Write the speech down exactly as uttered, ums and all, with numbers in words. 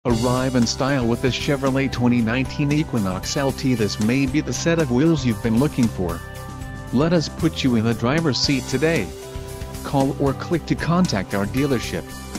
Arrive in style with this Chevrolet twenty nineteen Equinox L T. This may be the set of wheels you've been looking for. Let us put you in the driver's seat today. Call or click to contact our dealership.